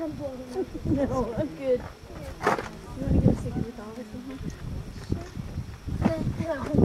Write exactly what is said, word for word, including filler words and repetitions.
No, I'm good. You want to get a stick of the dog or something? Sure.